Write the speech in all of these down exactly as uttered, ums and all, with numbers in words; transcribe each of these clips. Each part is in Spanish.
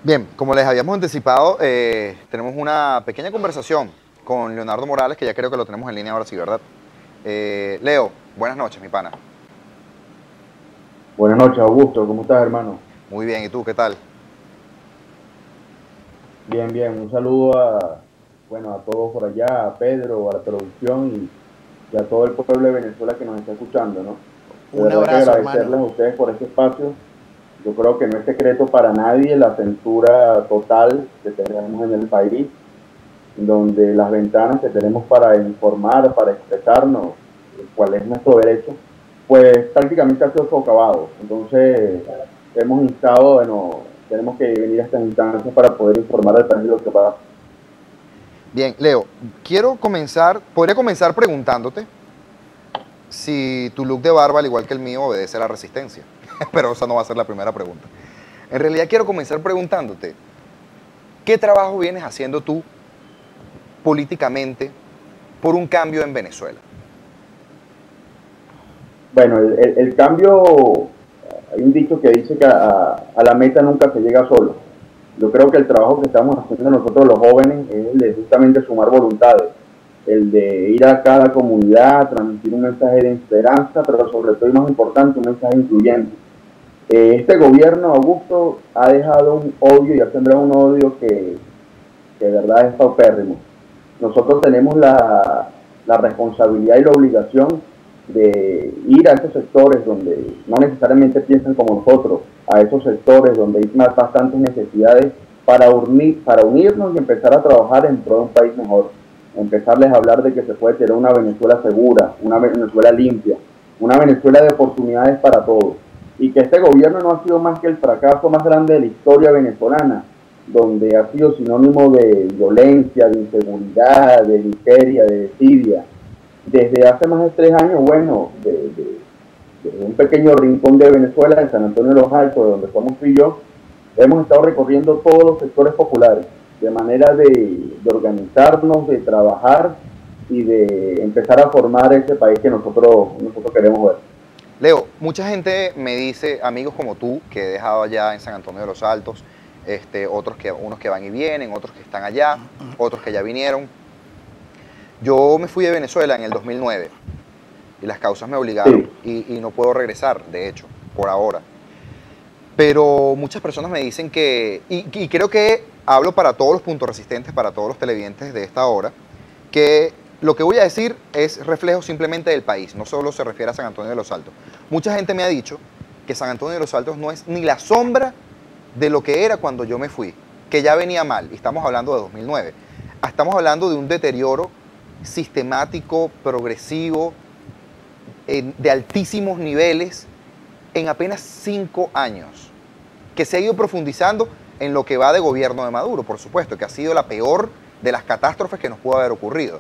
Bien, como les habíamos anticipado, eh, tenemos una pequeña conversación con Leonardo Morales, que ya creo que lo tenemos en línea ahora sí, ¿verdad? Eh, Leo, buenas noches, mi pana. Buenas noches, Augusto. ¿Cómo estás, hermano? Muy bien, ¿y tú qué tal? Bien, bien. Un saludo a, bueno, a todos por allá, a Pedro, a la producción y, y a todo el pueblo de Venezuela que nos está escuchando, ¿no? De Un verdad que abrazo, hermano. agradecerles a ustedes por este espacio. Yo creo que no es secreto para nadie la censura total que tenemos en el país, donde las ventanas que tenemos para informar, para expresarnos, cuál es nuestro derecho, pues prácticamente ha sido socavado. Entonces, hemos instado, bueno, tenemos que venir a estas instancias para poder informar al país de lo que pasa. Bien, Leo, quiero comenzar, podría comenzar preguntándote si tu look de barba, al igual que el mío, obedece a la resistencia. Pero esa no va a ser la primera pregunta. En realidad quiero comenzar preguntándote, ¿qué trabajo vienes haciendo tú políticamente por un cambio en Venezuela? Bueno, el, el, el cambio, hay un dicho que dice que a, a la meta nunca se llega solo. Yo creo que el trabajo que estamos haciendo nosotros los jóvenes es el de justamente sumar voluntades, el de ir a cada comunidad, transmitir un mensaje de esperanza, pero sobre todo y más importante, un mensaje incluyente. Eh, este gobierno, Augusto, ha dejado un odio y ha sembrado un odio que, que de verdad es paupérrimo. Nosotros tenemos la, la responsabilidad y la obligación de ir a esos sectores donde no necesariamente piensan como nosotros, a esos sectores donde hay más, bastantes necesidades para, unir, para unirnos y empezar a trabajar en pro de un país mejor. Empezarles a hablar de que se puede tener una Venezuela segura, una Venezuela limpia, una Venezuela de oportunidades para todos. Y que este gobierno no ha sido más que el fracaso más grande de la historia venezolana, donde ha sido sinónimo de violencia, de inseguridad, de miseria, de desidia. Desde hace más de tres años, bueno, de, de, de un pequeño rincón de Venezuela, en San Antonio de los Altos, de donde somos tú y yo, hemos estado recorriendo todos los sectores populares, de manera de, de organizarnos, de trabajar y de empezar a formar ese país que nosotros, nosotros queremos ver. Leo, mucha gente me dice, amigos como tú, que he dejado allá en San Antonio de los Altos, este, otros que, unos que van y vienen, otros que están allá, otros que ya vinieron. Yo me fui de Venezuela en el dos mil nueve y las causas me obligaron Sí. y, y no puedo regresar, de hecho, por ahora. Pero muchas personas me dicen que, y, y creo que hablo para todos los puntos resistentes, para todos los televidentes de esta hora, que lo que voy a decir es reflejo simplemente del país, no solo se refiere a San Antonio de los Altos. Mucha gente me ha dicho que San Antonio de los Altos no es ni la sombra de lo que era cuando yo me fui, que ya venía mal, y estamos hablando de dos mil nueve. Estamos hablando de un deterioro sistemático, progresivo, eh, de altísimos niveles en apenas cinco años, que se ha ido profundizando en lo que va de gobierno de Maduro, por supuesto, que ha sido la peor de las catástrofes que nos pudo haber ocurrido.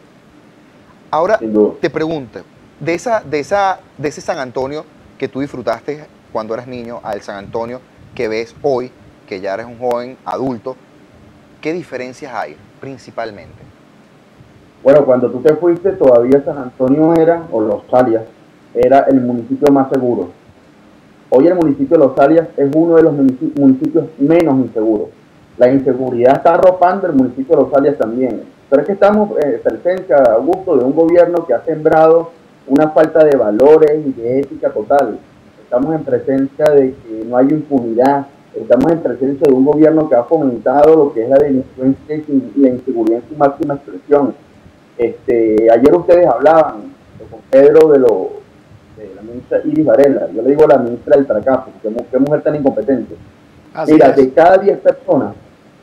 Ahora te pregunto, de, esa, de, esa, de ese San Antonio que tú disfrutaste cuando eras niño, al San Antonio que ves hoy, que ya eres un joven adulto, ¿qué diferencias hay principalmente? Bueno, cuando tú te fuiste todavía San Antonio era, o Los Alias, era el municipio más seguro. Hoy el municipio de Los Alias es uno de los municipios menos inseguros. La inseguridad está arropando el municipio de Los Alias también. Pero es que estamos en presencia, Augusto, de un gobierno que ha sembrado una falta de valores y de ética total. Estamos en presencia de que no hay impunidad. Estamos en presencia de un gobierno que ha fomentado lo que es la delincuencia y la inseguridad en su máxima expresión. Este, ayer ustedes hablaban con Pedro de, lo, de la ministra Iris Varela. Yo le digo a la ministra del fracaso, que qué mujer tan incompetente. Así Mira, es. De cada diez personas,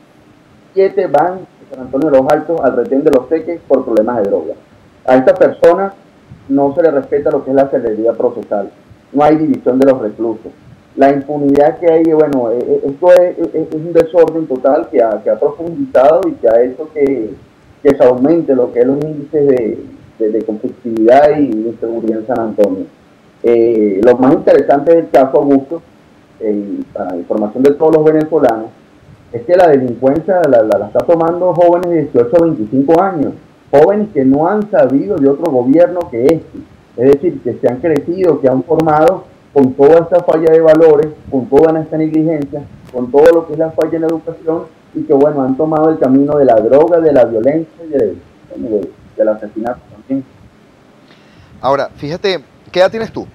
siete van de San Antonio de los Altos al retén de Los Teques por problemas de droga. A estas personas no se les respeta lo que es la celeridad procesal. No hay división de los reclusos. La impunidad que hay, bueno, esto es, es, es un desorden total que ha, que ha profundizado y que ha hecho que, que se aumente lo que es los índices de, de, de conflictividad y de inseguridad en San Antonio. Eh, lo más interesante del caso, Augusto, eh, para la información de todos los venezolanos, es que la delincuencia la, la, la está tomando jóvenes de dieciocho a veinticinco años, jóvenes que no han sabido de otro gobierno que este, es decir, que se han crecido, que han formado con toda esta falla de valores, con toda esta negligencia, con todo lo que es la falla en la educación y que, bueno, han tomado el camino de la droga, de la violencia y de, de, del asesinato también. Ahora, fíjate, ¿qué edad tienes tú?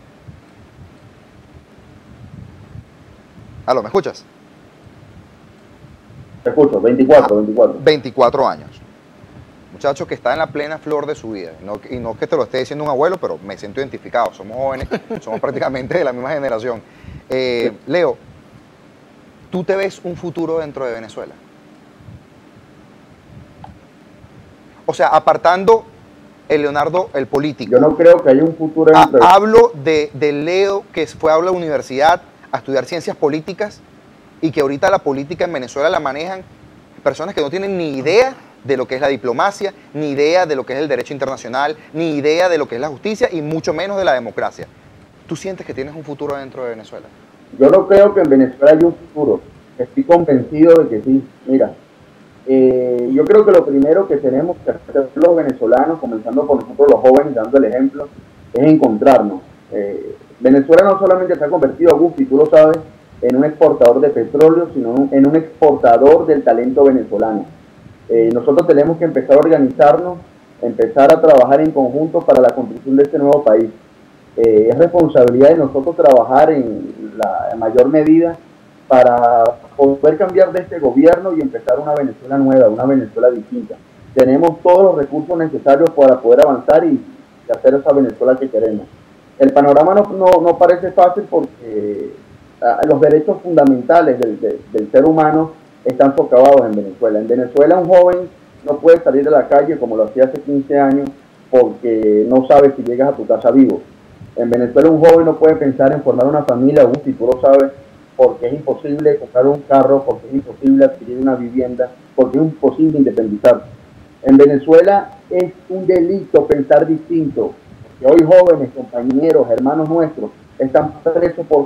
Aló, ¿me escuchas? Te escucho, veinticuatro, veinticuatro. veinticuatro años. Muchacho que está en la plena flor de su vida. No, y no que te lo esté diciendo un abuelo, pero me siento identificado. Somos jóvenes, somos prácticamente de la misma generación. Eh, Leo, ¿tú te ves un futuro dentro de Venezuela? O sea, apartando el Leonardo, el político. Yo no creo que haya un futuro dentro de... Hablo de, de Leo, que fue a la universidad a estudiar ciencias políticas y que ahorita la política en Venezuela la manejan personas que no tienen ni idea de lo que es la diplomacia, ni idea de lo que es el derecho internacional, ni idea de lo que es la justicia y mucho menos de la democracia. ¿Tú sientes que tienes un futuro dentro de Venezuela? Yo no creo que en Venezuela haya un futuro. Estoy convencido de que sí. Mira, eh, yo creo que lo primero que tenemos que hacer los venezolanos, comenzando por nosotros los jóvenes, dando el ejemplo, es encontrarnos. Eh, Venezuela no solamente se ha convertido, Gusti, tú lo sabes, en un exportador de petróleo, sino en un exportador del talento venezolano. Eh, nosotros tenemos que empezar a organizarnos, empezar a trabajar en conjunto para la construcción de este nuevo país. Eh, es responsabilidad de nosotros trabajar en la en mayor medida para poder cambiar de este gobierno y empezar una Venezuela nueva, una Venezuela distinta. Tenemos todos los recursos necesarios para poder avanzar y, y hacer esa Venezuela que queremos. El panorama no, no, no parece fácil porque uh, los derechos fundamentales del, de, del ser humano están socavados en Venezuela. En Venezuela un joven no puede salir de la calle como lo hacía hace quince años porque no sabe si llegas a tu casa vivo. En Venezuela un joven no puede pensar en formar una familia, un si tú lo sabes, porque es imposible comprar un carro, porque es imposible adquirir una vivienda, porque es imposible independizarse. En Venezuela es un delito pensar distinto, porque hoy jóvenes, compañeros, hermanos nuestros, están presos por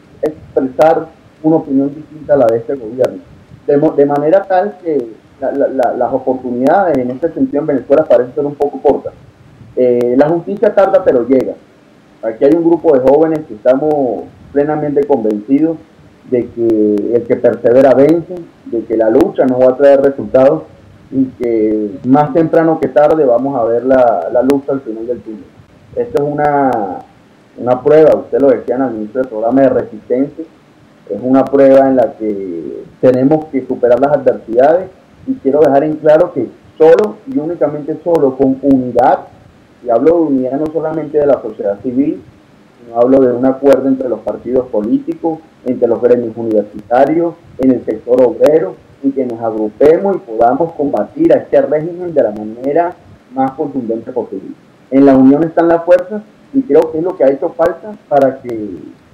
expresar una opinión distinta a la de este gobierno. De, de manera tal que la, la, la, las oportunidades en este sentido en Venezuela parecen ser un poco cortas. Eh, la justicia tarda pero llega. Aquí hay un grupo de jóvenes que estamos plenamente convencidos de que el que persevera vence, de que la lucha nos va a traer resultados y que más temprano que tarde vamos a ver la, la luz al final del túnel. Esto es una, una prueba, ustedes lo decían al inicio del programa, de resistencia. Es una prueba en la que tenemos que superar las adversidades y quiero dejar en claro que solo y únicamente solo con unidad, y hablo de unidad no solamente de la sociedad civil, sino hablo de un acuerdo entre los partidos políticos, entre los gremios universitarios, en el sector obrero, y que nos agrupemos y podamos combatir a este régimen de la manera más contundente posible. En la unión están las fuerzas y creo que es lo que ha hecho falta para que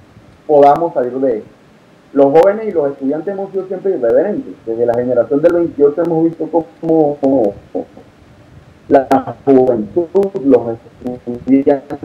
podamos salir de esto. Los jóvenes y los estudiantes hemos sido siempre irreverentes. Desde la generación del veintiocho hemos visto como, como la juventud, los estudiantes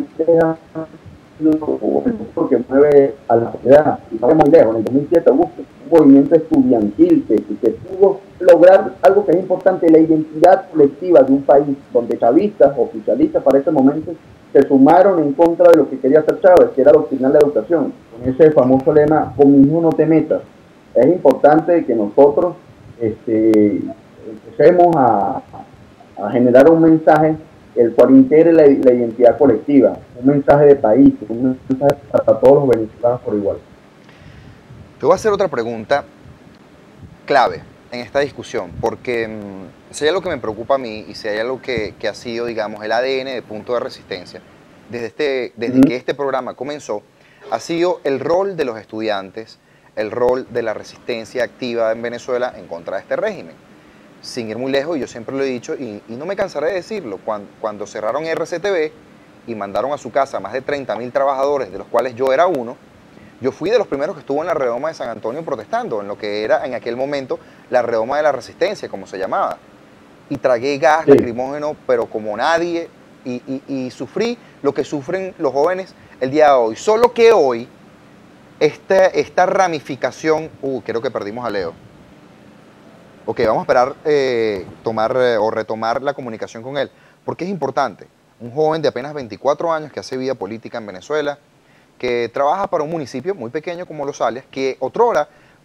que mueve a la sociedad. Y no muy lejos, en el dos mil siete hubo un movimiento estudiantil que, que pudo lograr algo que es importante, la identidad colectiva de un país, donde chavistas, oficialistas para ese momento, se sumaron en contra de lo que quería hacer Chávez, que era adoctrinar la educación, con ese famoso lema, conmigo no te metas. Es importante que nosotros este, empecemos a, a generar un mensaje el cual integre la, la identidad colectiva, un mensaje de país, un mensaje para todos los venezolanos por igual. Te voy a hacer otra pregunta clave en esta discusión, porque mmm, si hay algo que me preocupa a mí y si hay algo que, que ha sido, digamos, el A D N de Punto de Resistencia, desde, este, desde mm. que este programa comenzó, ha sido el rol de los estudiantes, el rol de la resistencia activa en Venezuela en contra de este régimen. Sin ir muy lejos, yo siempre lo he dicho y, y no me cansaré de decirlo, cuando, cuando cerraron R C T V y mandaron a su casa a más de treinta mil trabajadores, de los cuales yo era uno, yo fui de los primeros que estuvo en la redoma de San Antonio protestando, en lo que era en aquel momento la redoma de la resistencia, como se llamaba. Y tragué gas sí. lacrimógeno, pero como nadie, y, y, y sufrí lo que sufren los jóvenes el día de hoy. Solo que hoy, esta, esta ramificación, uh, creo que perdimos a Leo. Ok, vamos a esperar eh, tomar eh, o retomar la comunicación con él, porque es importante. Un joven de apenas veinticuatro años que hace vida política en Venezuela, que trabaja para un municipio muy pequeño como Los Alias, que otrora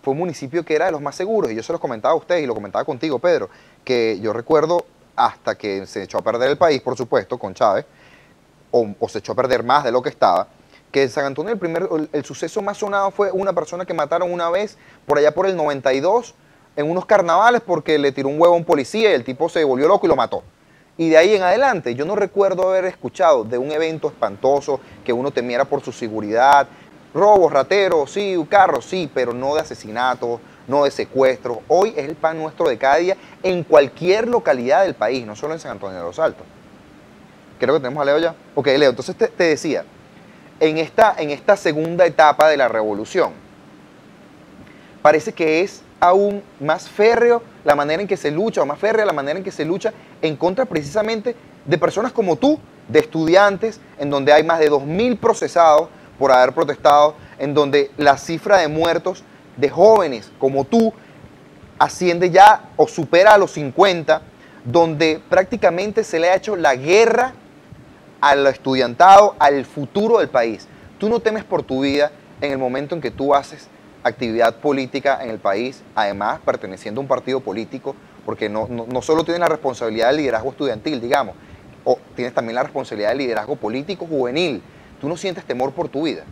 fue un municipio que era de los más seguros, y yo se los comentaba a ustedes y lo comentaba contigo, Pedro, que yo recuerdo hasta que se echó a perder el país, por supuesto, con Chávez, o, o se echó a perder más de lo que estaba, que en San Antonio el, primer, el, el suceso más sonado fue una persona que mataron una vez, por allá por el noventa y dos, en unos carnavales, porque le tiró un huevo a un policía y el tipo se volvió loco y lo mató. Y de ahí en adelante, yo no recuerdo haber escuchado de un evento espantoso que uno temiera por su seguridad. Robos, rateros, sí, carros, sí, pero no de asesinatos, no de secuestros. Hoy es el pan nuestro de cada día en cualquier localidad del país, no solo en San Antonio de los Altos. Creo que tenemos a Leo ya. Ok, Leo, entonces te, te decía, en esta, en esta segunda etapa de la revolución, parece que es aún más férreo la manera en que se lucha, o más férrea la manera en que se lucha en contra precisamente de personas como tú, de estudiantes, en donde hay más de dos mil procesados por haber protestado, en donde la cifra de muertos de jóvenes como tú asciende ya o supera a los cincuenta, donde prácticamente se le ha hecho la guerra al estudiantado, al futuro del país. Tú no temes por tu vida en el momento en que tú haces actividad política en el país, además perteneciendo a un partido político, porque no, no, no solo tienes la responsabilidad del liderazgo estudiantil, digamos, o tienes también la responsabilidad del liderazgo político juvenil. ¿Tú no sientes temor por tu vida?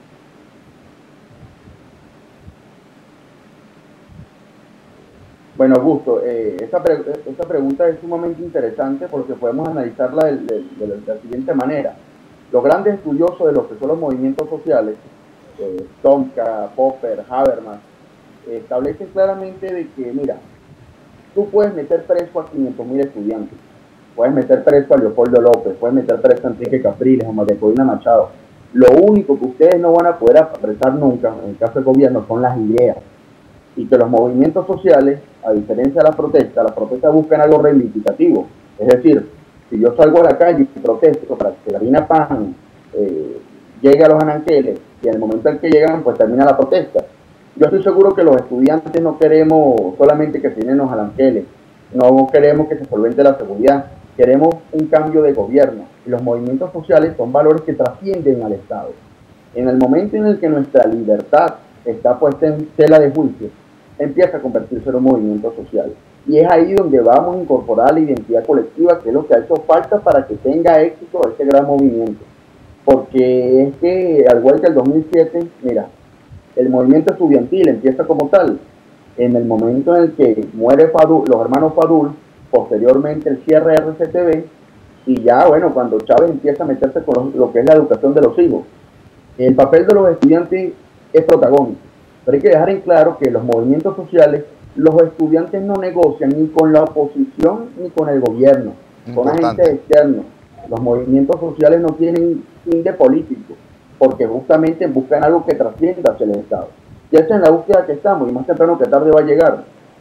Bueno, Augusto, eh, esta, pre esta pregunta es sumamente interesante porque podemos analizarla de, de, de, de la siguiente manera. Los grandes estudiosos de lo que son los movimientos sociales, eh, Tomka, Popper, Habermas, eh, establecen claramente de que, mira, tú puedes meter preso a quinientos mil estudiantes, puedes meter preso a Leopoldo López, puedes meter preso a Enrique Capriles, a María Corina Machado. Lo único que ustedes no van a poder apresar nunca, en el caso del gobierno, son las ideas. Y que los movimientos sociales, a diferencia de las protestas, las protestas buscan algo reivindicativo. Es decir, si yo salgo a la calle y protesto para que la harina pan eh, llegue a los anaqueles, y en el momento en que llegan, pues termina la protesta. Yo estoy seguro que los estudiantes no queremos solamente que se llenen los anaqueles, no queremos que se solvente la seguridad, queremos un cambio de gobierno. Y los movimientos sociales son valores que trascienden al Estado. En el momento en el que nuestra libertad está puesta en tela de juicio, empieza a convertirse en un movimiento social. Y es ahí donde vamos a incorporar la identidad colectiva, que es lo que ha hecho falta para que tenga éxito este gran movimiento. Porque es que, al igual que el dos mil siete, mira, el movimiento estudiantil empieza como tal. En el momento en el que muere Fadul, los hermanos Fadul, posteriormente el cierre de R C T V, y ya, bueno, cuando Chávez empieza a meterse con lo, lo que es la educación de los hijos. El papel de los estudiantes es protagónico. Pero hay que dejar en claro que los movimientos sociales, los estudiantes no negocian ni con la oposición ni con el gobierno, con agentes externos. Los movimientos sociales no tienen fin de político, porque justamente buscan algo que trascienda hacia el Estado. Y esa es la búsqueda que estamos, y más temprano que tarde va a llegar,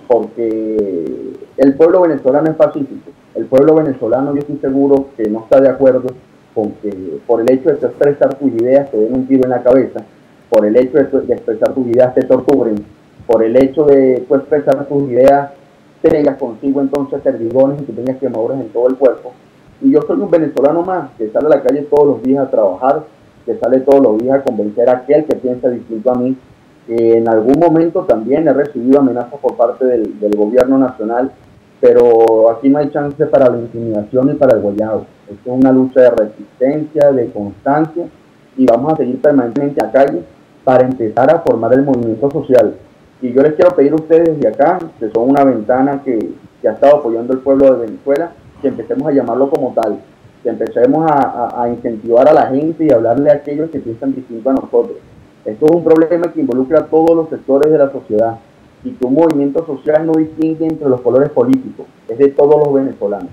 porque el pueblo venezolano es pacífico. El pueblo venezolano, yo estoy seguro que no está de acuerdo con que por el hecho de expresar tus ideas te den un tiro en la cabeza, por el hecho de, de expresar tus ideas te torturen, por el hecho de tú expresar tus ideas tengas consigo entonces perdigones y que tengas quemaduras en todo el cuerpo. Y yo soy un venezolano más que sale a la calle todos los días a trabajar, que sale todos los días a convencer a aquel que piensa distinto a mí. Eh, en algún momento también he recibido amenazas por parte del, del gobierno nacional, pero aquí no hay chance para la intimidación ni para el guayabo. Esto es una lucha de resistencia, de constancia, y vamos a seguir permanentemente a calle para empezar a formar el movimiento social. Y yo les quiero pedir a ustedes desde acá, que son una ventana que, que ha estado apoyando el pueblo de Venezuela, que empecemos a llamarlo como tal, que empecemos a, a, a incentivar a la gente y a hablarle a aquellos que piensan distinto a nosotros. Esto es un problema que involucra a todos los sectores de la sociedad, y que un movimiento social no distingue entre los colores políticos, es de todos los venezolanos.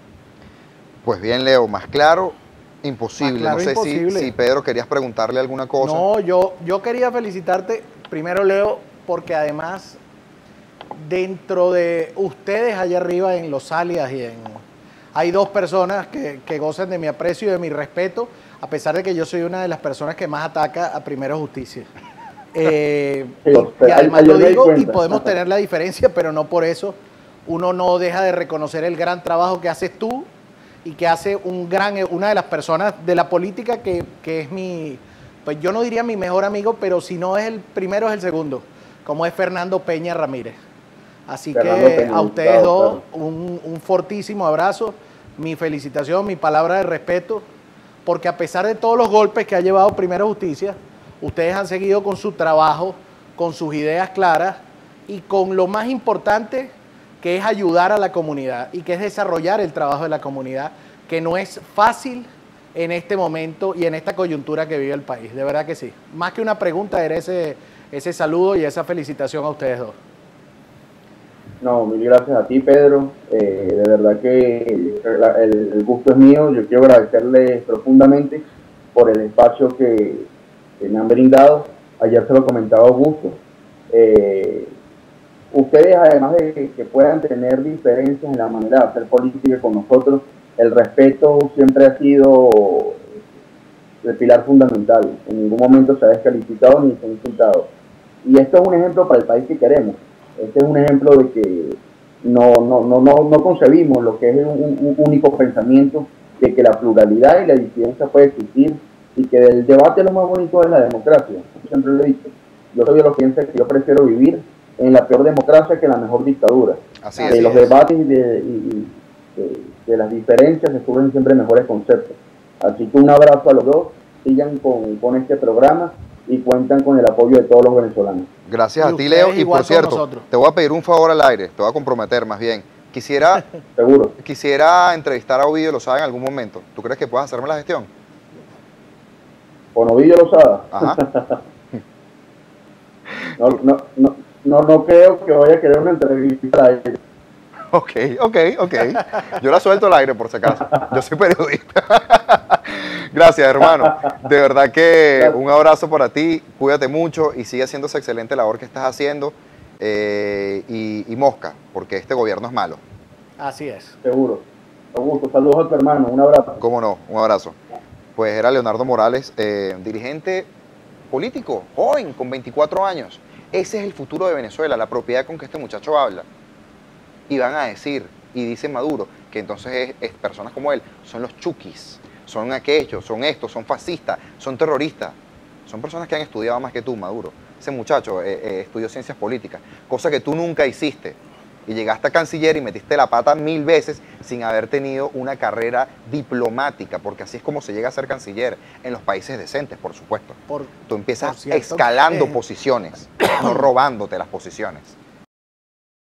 Pues bien, Leo, más claro, imposible. Más claro, no sé imposible. Si, si Pedro querías preguntarle alguna cosa. No, yo, yo quería felicitarte, primero Leo, porque además dentro de ustedes allá arriba en Los Alias y en, hay dos personas que, que gozan de mi aprecio y de mi respeto, a pesar de que yo soy una de las personas que más ataca a Primero Justicia. Eh, sí, y, y además lo digo y podemos tener la diferencia, pero no por eso uno no deja de reconocer el gran trabajo que haces tú y que hace un gran, una de las personas de la política que, que es mi, pues yo no diría mi mejor amigo, pero si no es el primero es el segundo, como es Fernando Peña Ramírez. Así Fernando que Peña, a ustedes claro, dos, claro. un, un fortísimo abrazo, mi felicitación, mi palabra de respeto, porque a pesar de todos los golpes que ha llevado Primera Justicia, ustedes han seguido con su trabajo, con sus ideas claras y con lo más importante, que es ayudar a la comunidad y que es desarrollar el trabajo de la comunidad, que no es fácil en este momento y en esta coyuntura que vive el país. De verdad que sí. Más que una pregunta, era ese, ese saludo y esa felicitación a ustedes dos. No, mil gracias a ti, Pedro. Eh, de verdad que el, el gusto es mío. Yo quiero agradecerle profundamente por el espacio que, que me han brindado. Ayer se lo comentaba Augusto. Eh, ustedes, además de que, que puedan tener diferencias en la manera de hacer política con nosotros, el respeto siempre ha sido el pilar fundamental. En ningún momento se ha descalificado ni se ha insultado. Y esto es un ejemplo para el país que queremos. Este es un ejemplo de que no, no, no, no, no concebimos lo que es un, un único pensamiento, de que la pluralidad y la disidencia puede existir y que el debate lo más bonito es la democracia. Siempre lo he dicho. Yo soy de los que piensa que yo prefiero vivir en la peor democracia que en la mejor dictadura. Así de es. los debates y de, y de, de las diferencias se surgen siempre mejores conceptos. Así que un abrazo a los dos, sigan con, con este programa y cuentan con el apoyo de todos los venezolanos. Gracias Y a ti, ustedes Leo. Y igual por con cierto, nosotros. te voy a pedir un favor al aire, te voy a comprometer más bien. Quisiera, Seguro. quisiera entrevistar a Ovidio Lozada en algún momento. ¿Tú crees que puedas hacerme la gestión? Con Ovidio Lozada. Ajá. no, no, no, no, no creo que vaya a querer una entrevista a él. Ok, ok, ok. Yo la suelto al aire por si acaso. Yo soy periodista. Gracias, hermano. De verdad que un abrazo para ti. Cuídate mucho y sigue haciendo esa excelente labor que estás haciendo. Eh, y, y mosca, porque este gobierno es malo. Así es. Seguro. Augusto, saludos a tu hermano. Un abrazo. ¿Cómo no? Un abrazo. Pues era Leonardo Morales, eh, dirigente político, joven, con veinticuatro años. Ese es el futuro de Venezuela, la propiedad con que este muchacho habla. Y van a decir, y dice Maduro, que entonces es, es personas como él son los chuquis, son aquellos, son estos, son fascistas, son terroristas. Son personas que han estudiado más que tú, Maduro. Ese muchacho eh, eh, estudió ciencias políticas, cosa que tú nunca hiciste. Y llegaste a canciller y metiste la pata mil veces sin haber tenido una carrera diplomática, porque así es como se llega a ser canciller en los países decentes, por supuesto. Por, Tú empiezas por cierto escalando que- posiciones, no robándote las posiciones.